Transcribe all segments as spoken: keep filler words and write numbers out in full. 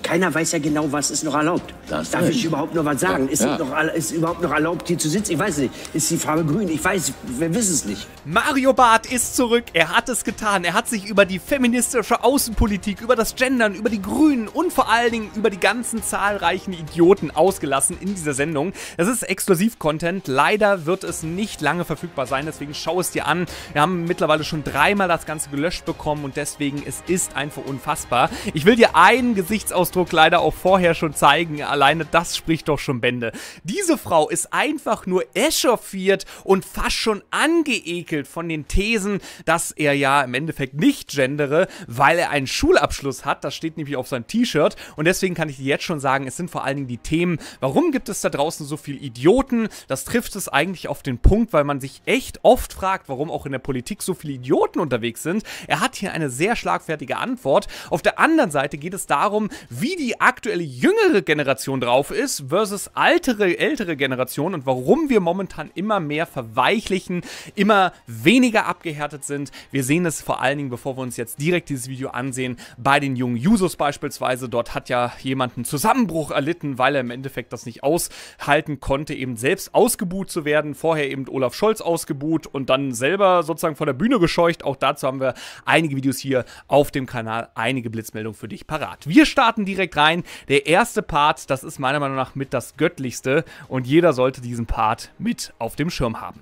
Keiner weiß ja genau, was ist noch erlaubt. Das Darf ich überhaupt noch was sagen? Ja. Ist, Ja. noch, ist überhaupt noch erlaubt, hier zu sitzen? Ich weiß nicht. Ist die Farbe grün? Ich weiß, wir wissen es nicht. Mario Barth ist zurück. Er hat es getan. Er hat sich über die feministische Außenpolitik, über das Gendern, über die Grünen und vor allen Dingen über die ganzen zahlreichen Idioten ausgelassen in dieser Sendung. Das ist Exklusiv-Content. Leider wird es nicht lange verfügbar sein, deswegen schau es dir an. Wir haben mittlerweile schon dreimal das Ganze gelöscht bekommen und deswegen, es ist einfach unfassbar. Ich will dir einen Gesichtsausdruck leider auch vorher schon zeigen. Alleine das spricht doch schon Bände. Diese Frau ist einfach nur echauffiert und fast schon angeekelt von den Thesen, dass er ja im Endeffekt nicht gendere, weil er einen Schulabschluss hat. Das steht nämlich auf seinem T-Shirt und deswegen kann ich dir jetzt schon sagen, es sind vor allen Dingen die Themen, warum gibt es da draußen so viele Idioten? Das trifft es eigentlich auf den Punkt, weil man sich echt oft fragt, warum auch in der Politik so viele Idioten unterwegs sind. Er hat hier eine sehr schlagfertige Antwort. Auf der anderen Seite geht es darum, wie die aktuelle jüngere Generation drauf ist versus ältere, ältere Generation und warum wir momentan immer mehr verweichlichen, immer weniger abgehärtet sind. Wir sehen es vor allen Dingen, bevor wir uns jetzt direkt dieses Video ansehen, bei den jungen Jusos beispielsweise. Dort hat ja jemand einen Zusammenbruch erlitten, weil er im Endeffekt das nicht aushalten konnte, eben selbst ausgebuht zu werden. Vorher eben Olaf Scholz ausgebuht und dann selber sozusagen von der Bühne gescheucht. Auch dazu haben wir einige Videos hier auf dem Kanal, einige Blitzmeldungen für dich parat. Wir starten direkt rein. Der erste Part, das ist meiner Meinung nach mit das Göttlichste und jeder sollte diesen Part mit auf dem Schirm haben.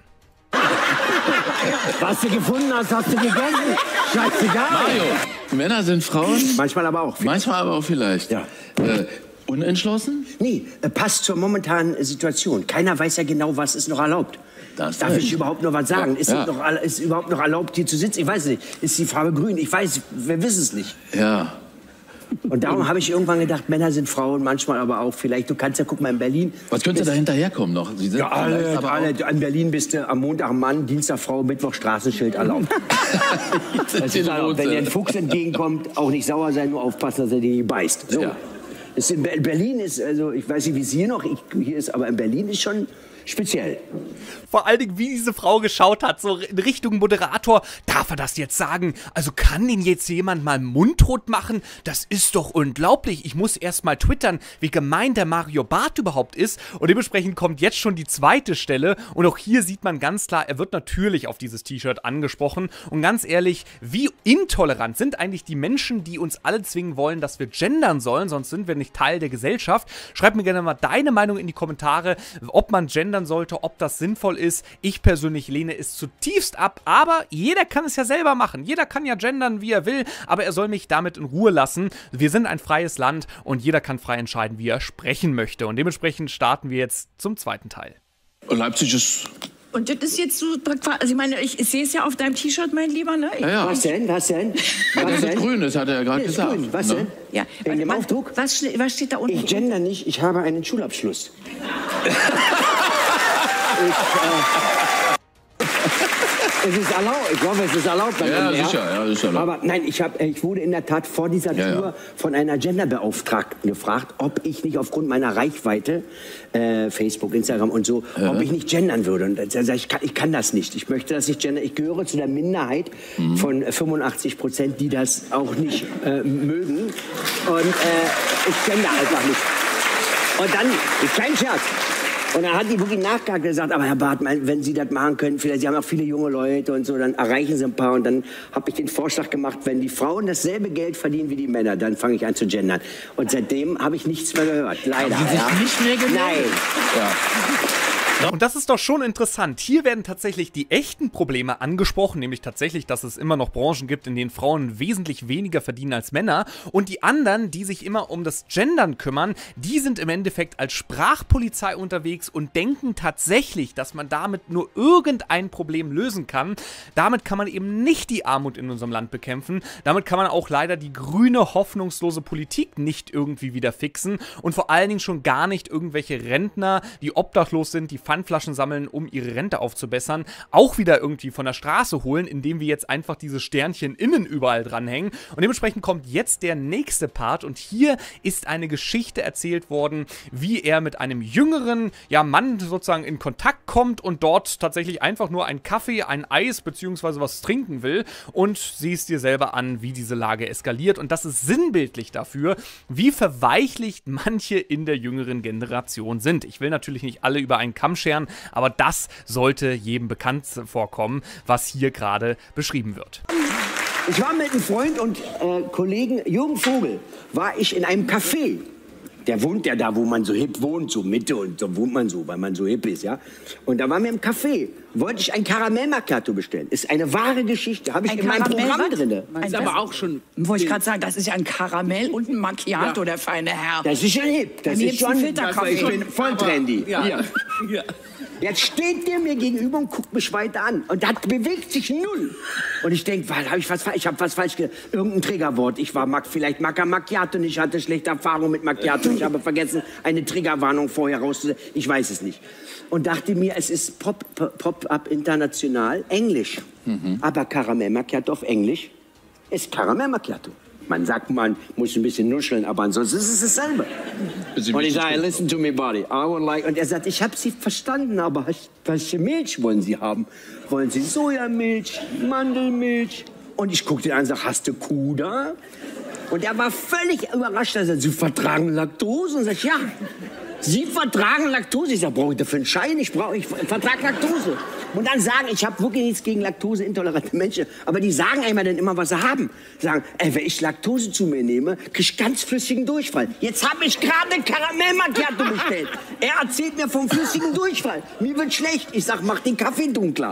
Was du gefunden hast, hast du gegessen. Scheißegal. Mario, Männer sind Frauen? Manchmal aber auch. Manchmal aber auch vielleicht. Ja. Äh, unentschlossen? Nee, äh, passt zur momentanen Situation. Keiner weiß ja genau, was ist noch erlaubt. Das Darf ich überhaupt noch was sagen? Ja. Ist, Ja. Noch, erla- ist überhaupt noch erlaubt, hier zu sitzen? Ich weiß nicht. Ist die Farbe grün? Ich weiß, wir wissen es nicht. Ja. Und darum habe ich irgendwann gedacht, Männer sind Frauen, manchmal aber auch vielleicht. Du kannst ja, guck mal, in Berlin. Was könnte da hinterherkommen noch? Sie sind Ja, vielleicht alle, aber alle, auch- in Berlin bist du am Montag Mann, Dienstag Frau, Mittwoch Straßenschild erlaubt. Das ist erlaubt. Wenn dir ein Fuchs entgegenkommt, auch nicht sauer sein, nur aufpassen, dass er dich nicht beißt. So. Ja. Es in Be- Berlin ist, also ich weiß nicht, wie es hier noch ich, hier ist, aber in Berlin ist schon speziell. Vor allen Dingen, wie diese Frau geschaut hat, so in Richtung Moderator. Darf er das jetzt sagen? Also kann den jetzt jemand mal mundtot machen? Das ist doch unglaublich. Ich muss erst mal twittern, wie gemein der Mario Barth überhaupt ist. Und dementsprechend kommt jetzt schon die zweite Stelle. Und auch hier sieht man ganz klar, er wird natürlich auf dieses T-Shirt angesprochen. Und ganz ehrlich, wie intolerant sind eigentlich die Menschen, die uns alle zwingen wollen, dass wir gendern sollen, sonst sind wir nicht Teil der Gesellschaft. Schreib mir gerne mal deine Meinung in die Kommentare, ob man gendern sollte, ob das sinnvoll ist. Ich persönlich lehne es zutiefst ab, aber jeder kann es ja selber machen. Jeder kann ja gendern, wie er will, aber er soll mich damit in Ruhe lassen. Wir sind ein freies Land und jeder kann frei entscheiden, wie er sprechen möchte. Und dementsprechend starten wir jetzt zum zweiten Teil. Leipzig ist... Und das ist jetzt so, also ich meine, ich, ich sehe es ja auf deinem T-Shirt, mein Lieber, ne? Ich, Ja, ja. Was denn? Was denn? Ja, Was das ist denn? grün, das hat er ja gerade Das ist gesagt. grün. Was ne? denn? ja. Wegen dem was, Aufdruck? was, ste- was steht da unten? Ich gender nicht, ich habe einen Schulabschluss. ich, äh, es ist erlaubt, ich glaube, es ist erlaubt. beim Ja, M D R. sicher, ja, ist erlaubt. Aber nein, ich, hab, ich wurde in der Tat vor dieser Ja, Tour ja. von einer Genderbeauftragten gefragt, ob ich nicht aufgrund meiner Reichweite, äh, Facebook, Instagram und so, Ja. ob ich nicht gendern würde. Und da sag ich, ich kann, ich kann das nicht. Ich möchte das nicht gendern. Ich gehöre zu der Minderheit Mhm. von fünfundachtzig Prozent, die das auch nicht äh, mögen. Und äh, ich gender einfach nicht. Und dann, kein Scherz. Und dann hat die wirklich nachgehakt und gesagt, aber Herr Barth, mein, wenn Sie das machen können, vielleicht, Sie haben auch viele junge Leute und so, dann erreichen Sie ein paar. Und dann habe ich den Vorschlag gemacht, wenn die Frauen dasselbe Geld verdienen wie die Männer, dann fange ich an zu gendern. Und seitdem habe ich nichts mehr gehört, leider. Haben Sie sich ja. nicht mehr gemeldet? Nein. Ja. Und das ist doch schon interessant. Hier werden tatsächlich die echten Probleme angesprochen, nämlich tatsächlich, dass es immer noch Branchen gibt, in denen Frauen wesentlich weniger verdienen als Männer. Und die anderen, die sich immer um das Gendern kümmern, die sind im Endeffekt als Sprachpolizei unterwegs und denken tatsächlich, dass man damit nur irgendein Problem lösen kann. Damit kann man eben nicht die Armut in unserem Land bekämpfen. Damit kann man auch leider die grüne, hoffnungslose Politik nicht irgendwie wieder fixen. Und vor allen Dingen schon gar nicht irgendwelche Rentner, die obdachlos sind, die Pfandflaschen sammeln, um ihre Rente aufzubessern, auch wieder irgendwie von der Straße holen, indem wir jetzt einfach diese Sternchen innen überall dranhängen. Und dementsprechend kommt jetzt der nächste Part und hier ist eine Geschichte erzählt worden, wie er mit einem jüngeren ja, Mann sozusagen in Kontakt kommt und dort tatsächlich einfach nur einen Kaffee, ein Eis bzw. was trinken will und siehst dir selber an, wie diese Lage eskaliert und das ist sinnbildlich dafür, wie verweichlicht manche in der jüngeren Generation sind. Ich will natürlich nicht alle über einen Kamm scheren, aber das sollte jedem bekannt vorkommen, was hier gerade beschrieben wird. Ich war mit einem Freund und äh, Kollegen Jürgen Vogel, war ich in einem Café. Der wohnt ja da, wo man so hip wohnt, so Mitte und so wohnt man so, weil man so hip ist, ja. Und da waren wir im Café, wollte ich ein Karamell Macchiato bestellen. Ist eine wahre Geschichte, habe ich Ein in meinem Karamell, Programm was? drin. Das ist aber auch schon. Wollte ich gerade sagen, das ist ja ein Karamell und ein Macchiato, der feine Herr. Das ist schon hip, das Bei mir ist gibt's einen schon, Filterkaffee. ich bin voll trendy. Ja. Ja. Ja. Jetzt steht der mir gegenüber und guckt mich weiter an. Und das bewegt sich null. Und ich denke, habe ich was falsch? Ich habe was falsch gesagt. Irgendein Triggerwort. Ich war Mac, vielleicht Maca Macchiato und ich hatte schlechte Erfahrungen mit Macchiato. Ich habe vergessen, eine Triggerwarnung vorher rauszusetzen. Ich weiß es nicht. Und dachte mir, es ist Pop, Pop, Pop-Up international, Englisch. Mhm. Aber Karamell Macchiato auf Englisch ist Karamell Macchiato. Man sagt, man muss ein bisschen nuscheln, aber ansonsten ist es dasselbe. Und ich sage, listen to me, buddy. I would like. Und er sagt, ich habe Sie verstanden, aber welche Milch wollen Sie haben? Wollen Sie Sojamilch, Mandelmilch? Und ich guckte ihn an und sage, hast du Kuh da? Und er war völlig überrascht. Er sagt, Sie vertragen Laktose? Und ich sage, ja. Sie vertragen Laktose? Ich sage, brauche ich dafür einen Schein? Ich, brauch, ich vertrage Laktose. Und dann sagen, ich habe wirklich nichts gegen laktoseintolerante Menschen, aber die sagen einmal dann immer, was sie haben. Die sagen, ey, wenn ich Laktose zu mir nehme, kriege ich ganz flüssigen Durchfall. Jetzt habe ich gerade Karamell Macchiato bestellt. Er erzählt mir vom flüssigen Durchfall. Mir wird schlecht. Ich sag, mach den Kaffee dunkler.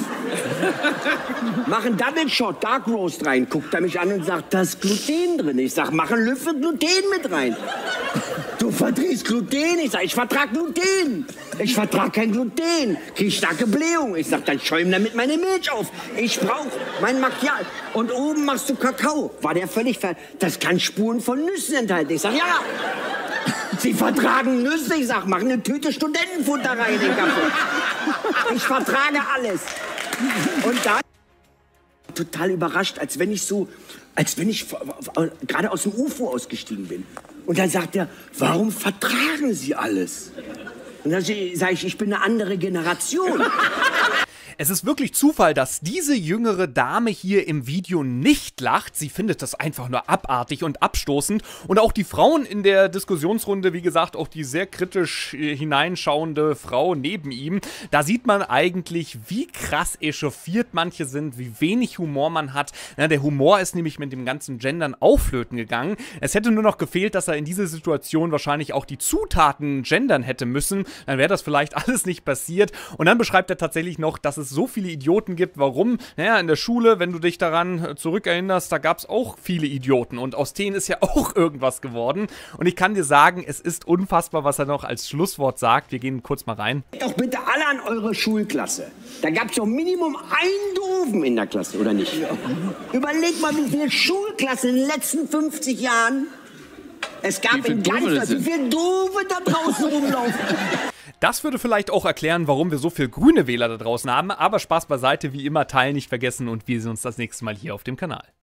Mach einen Double Shot, Dark Roast rein. Guckt er mich an und sagt, da ist Gluten drin. Ich sag, mach einen Löffel Gluten mit rein. Du verträgst Gluten? Ich sag, ich vertrag Gluten. Ich vertrag kein Gluten. Krieg starke Blähung. Ich sag, dann schäum damit meine Milch auf. Ich brauch mein Macchiato. Und oben machst du Kakao. War der völlig ver... Das kann Spuren von Nüssen enthalten. Ich sag, ja. Sie vertragen Nüsse. Ich sag, mach eine Tüte Studentenfutter rein in den Kaffee. Ich vertrage alles. Und da... Total überrascht, als wenn ich so... Als wenn ich gerade aus dem U F O ausgestiegen bin. Und dann sagt er, warum vertragen Sie alles? Und dann sage ich, ich bin eine andere Generation. Es ist wirklich Zufall, dass diese jüngere Dame hier im Video nicht lacht. Sie findet das einfach nur abartig und abstoßend. Und auch die Frauen in der Diskussionsrunde, wie gesagt, auch die sehr kritisch hineinschauende Frau neben ihm, da sieht man eigentlich, wie krass echauffiert manche sind, wie wenig Humor man hat. Ja, der Humor ist nämlich mit dem ganzen Gendern aufflöten gegangen. Es hätte nur noch gefehlt, dass er in dieser Situation wahrscheinlich auch die Zutaten gendern hätte müssen. Dann wäre das vielleicht alles nicht passiert. Und dann beschreibt er tatsächlich noch, dass es so viele Idioten gibt. Warum? Naja, in der Schule, wenn du dich daran zurückerinnerst, da gab es auch viele Idioten und aus denen ist ja auch irgendwas geworden. Und ich kann dir sagen, es ist unfassbar, was er noch als Schlusswort sagt. Wir gehen kurz mal rein. Doch bitte alle an eure Schulklasse. Da gab es doch Minimum einen Doofen in der Klasse, oder nicht? Ja. Überleg mal, wie viele Schulklassen in den letzten fünfzig Jahren es gab in ganz Deutschland, wie viele Doofe da draußen rumlaufen. Das würde vielleicht auch erklären, warum wir so viele grüne Wähler da draußen haben. Aber Spaß beiseite, wie immer, teilen nicht vergessen und wir sehen uns das nächste Mal hier auf dem Kanal.